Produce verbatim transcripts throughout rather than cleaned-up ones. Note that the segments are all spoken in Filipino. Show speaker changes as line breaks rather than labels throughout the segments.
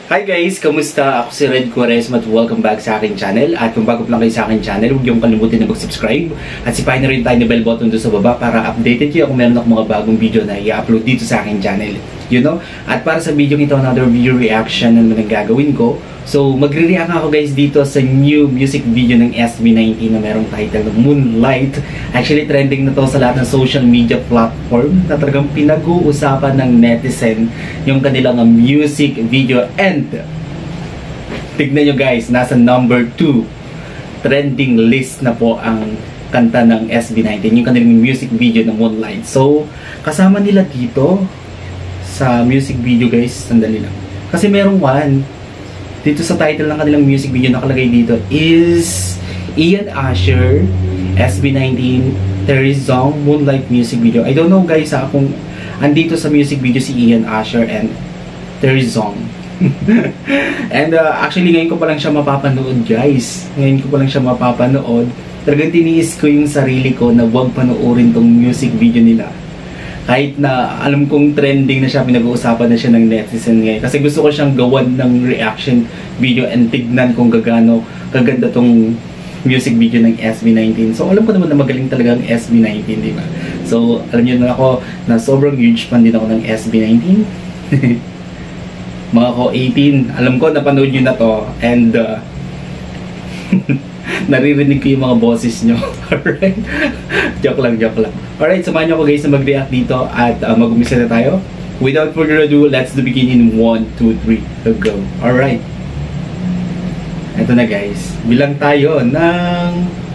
Hi guys! Kamusta? Ako si Red Quaresma at welcome back sa aking channel. At kung bago pa lang kayo sa aking channel, huwag niyong kalimutan na mag-subscribe. At sipahin na rin tayo na bell button doon sa baba para updated kayo kung meron akong mga bagong video na i-upload dito sa aking channel. You know? At para sa video ito, another video reaction na naman ang gagawin ko. So, magre-react ako guys dito sa new music video ng S B nineteen na merong title ng Moonlight. Actually, trending na to sa lahat ng social media platform na talagang pinag-uusapan ng netizen yung kanilang music video. And tignan nyo guys, nasa number two trending list na po ang kanta ng S B nineteen, yung kanilang music video ng Moonlight. So, kasama nila dito sa music video guys, sandali lang. Kasi merong one dito sa title ng kanilang music video nakalagay dito is Ian Asher, S B nineteen, Terry Zong, Moonlight music video. I don't know guys ha, kung andito sa music video si Ian Asher and Terry Zong. And uh, actually ngayon ko pa lang siya mapapanood guys. Ngayon ko pa lang siya mapapanood. Talagang tiniis ko yung sarili ko na huwag panoorin tong music video nila. Kahit na alam kong trending na siya, pinag-uusapan na siya ng netizen ngayon. Kasi gusto ko siyang gawan ng reaction video and tignan kung gagano kaganda tong music video ng S B nineteen. So alam ko naman na magaling talaga ang S B nineteen, di ba? So alam niyo na ako na sobrang huge fan din ako ng S B nineteen. Mga ko eighteen, alam ko napanood niyo na to and uh, naririnig ko yung mga boses nyo. Alright? Joke lang, joke lang. Alright, samahan nyo ako guys na mag-react dito at uh, mag-umisa na tayo. Without further ado, let's begin in one, two, three, go. Alright. Ito na guys. Bilang tayo ng...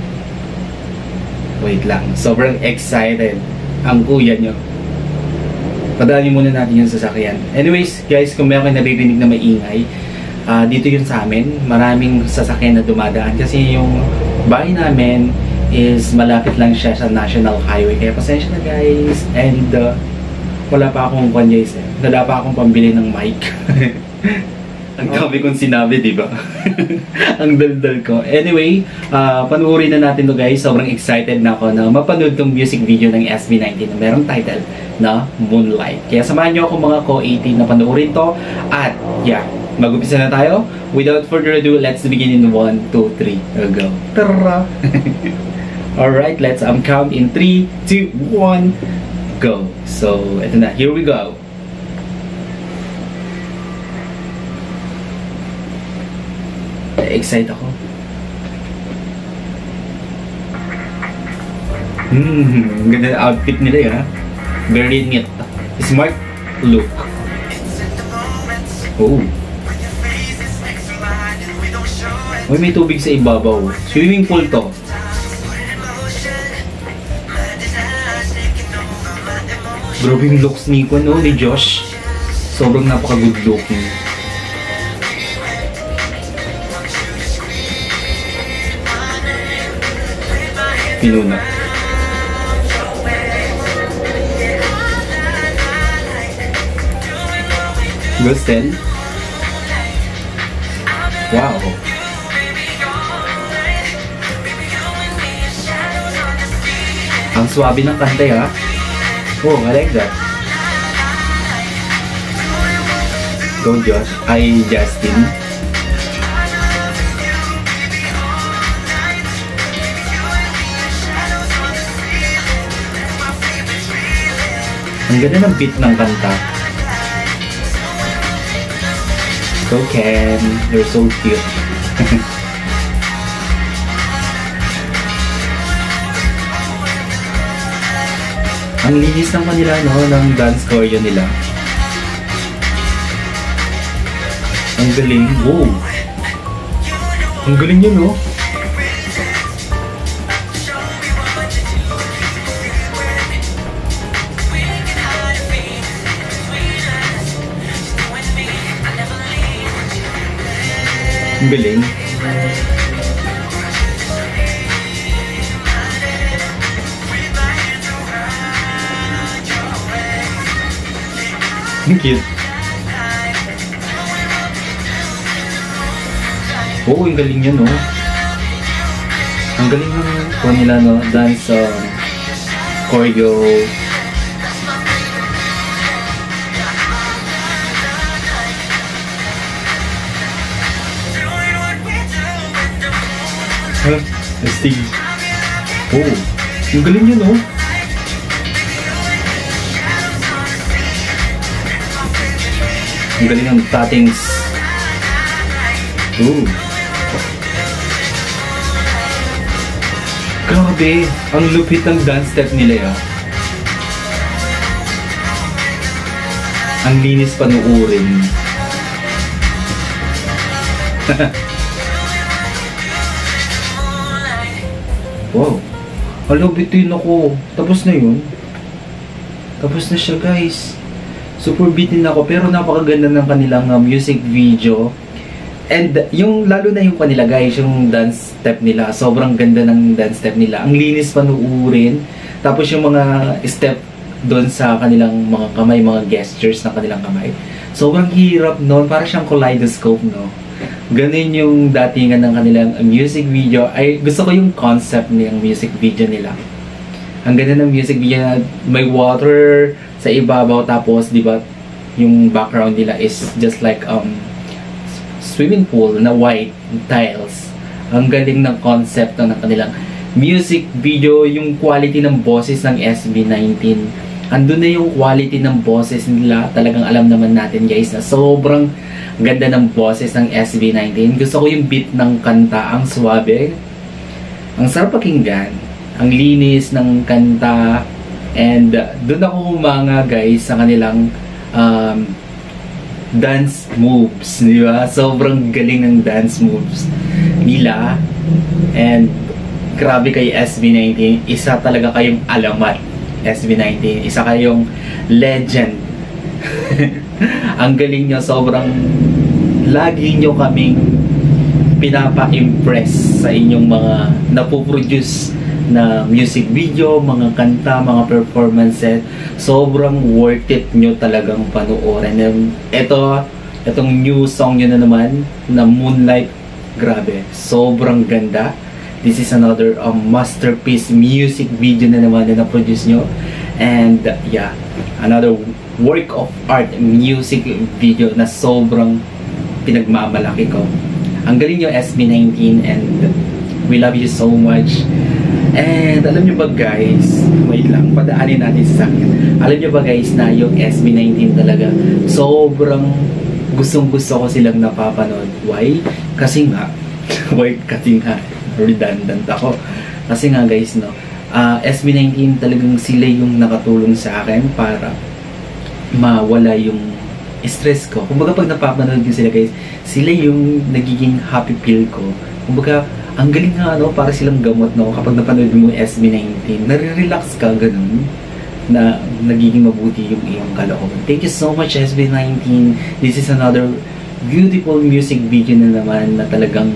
Wait lang. Sobrang excited ang kuya nyo. Padaanin muna natin yung sasakyan. Anyways, guys, kung meron kayo naririnig na maingay, Uh, dito yun sa amin, maraming sasakyan na dumadaan kasi yung bahay namin is malapit lang siya sa National Highway, kaya pasensya na guys. And uh, wala pa akong kwan guys eh. Wala pa akong pambili ng mic. Ang dami kong sinabi, di ba? Ang daldal ko. Anyway, uh, panuorin na natin to guys. Sobrang excited na ako na mapanood tong music video ng S B nineteen na merong title na Moonlight. Kaya samahan nyo ako mga ko eighteen na panuorin to. At yeah, mag-upisa na tayo. Without further ado, let's begin in one, two, three, go. Tara! Alright, let's um, count in three, two, one, go. So, ito na. Here we go. Excited ako. Hmm, ganda na outfit nila ya. Very neat. Smart look. Oh. Uy, may tubig sa ibabaw. Swimming pool to. Grabe yung looks ni ko, no? Ni Josh. Sobrang napaka-good looking. Pinuna. Gustin. Wow. Ang swabe ng kanta ya. Oh, I like that. Go Josh. Ay, Justin. Ang ganda ng beat ng kanta. Go Ken. You're so cute. Ang linis ng kanila, no, ng dance choreo nila. Ang galing. Wow! Ang galing yun, no? Ang galing. Ang cute. Oo, ang galing yun, no? Ang galing ng ko nila, no? Dance, um, choreo. Ha? Astig. Oh. Ang galing yun, oh. Ang galing ng patings. Oh. Grabe. Ang lupit ng dance step nila, ya. Ang linis panuurin. Wow. Alo, bituin ako. Tapos na yun. Tapos na siya, guys. Super bitin ako. Pero napakaganda ng kanilang uh, music video. And yung, lalo na yung kanila, guys, yung dance step nila. Sobrang ganda ng dance step nila. Ang linis panuurin. Tapos yung mga step doon sa kanilang mga kamay, mga gestures ng kanilang kamay. Sobrang hirap noon. Para siyang kaleidoscope, no? Ganun yung datingan ng kanilang music video. Ay, gusto ko yung concept ng music video nila. Ang ganda ng music video na may water sa ibabaw, tapos, di ba, yung background nila is just like um swimming pool na white tiles. Ang galing ng concept ng kanilang music video. Yung quality ng boses ng S B nineteen. Andun na yung quality ng boses nila. Talagang alam naman natin, guys, na sobrang ganda ng boses ng S B nineteen. Gusto ko yung beat ng kanta, ang suwabe. Ang sarap pakinggan. Ang linis ng kanta. And uh, doon ako humanga, guys, sa kanilang um, dance moves. Di ba? Sobrang galing ng dance moves nila. And grabe kay S B nineteen. Isa talaga kayong alamat. S B nineteen. Isa kayong legend. Ang galing nyo. Sobrang lagi nyo kaming pinapa-impress sa inyong mga napoproduce na music video, mga kanta, mga performances. Sobrang worth it nyo talagang panoorin. Ito, itong new song nyo na naman, na Moonlight. Grabe. Sobrang ganda. This is another um, masterpiece music video na naman na na-produce nyo. And uh, yeah, another work of art music video na sobrang pinagmamalaki ko. Ang galing nyo, S B nineteen, and we love you so much. And alam nyo ba, guys, wait lang, padaanin natin sa akin. Alam nyo ba, guys, na yung S B nineteen talaga, sobrang gustong gusto ko silang napapanood. Why? Kasi nga, why? Kasi nga, redundant ako. Kasi nga, guys, no, uh, S B nineteen talagang sila yung nakatulong sa akin para mawala yung stress ko. Kumbaga pag napapanood ko sila, guys, sila yung nagiging happy pill ko. Kumbaga, ang galing nga, no, para silang gamot, no, kapag napanood mo yung S B nineteen, nare-relax ka, ganun, na nagiging mabuti yung iyong kalooban. Thank you so much, S B nineteen. This is another beautiful music video na naman na talagang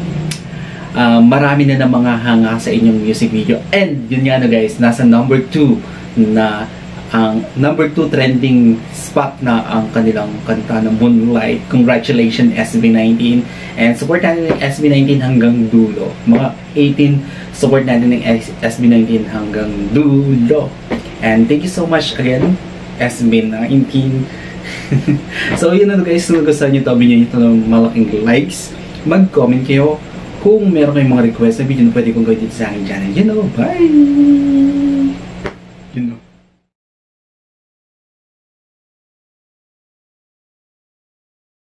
Uh, marami na na mga hanga sa inyong music video. And yun nga, no, guys, nasa number two na ang number two trending spot na ang kanilang kanta na Moonlight. Congratulations, S B nineteen. And support natin ng S B nineteen hanggang dulo. Mga eighteen, support natin ng S B nineteen hanggang dulo. And thank you so much again, S B nineteen. So yun na, guys, kung gusto nyo ito, binigyan nyo ito ng malaking likes. Mag-comment kayo kung meron kayong mga request na video na pwede kong gawin dito sa aking channel. You know, bye! You know.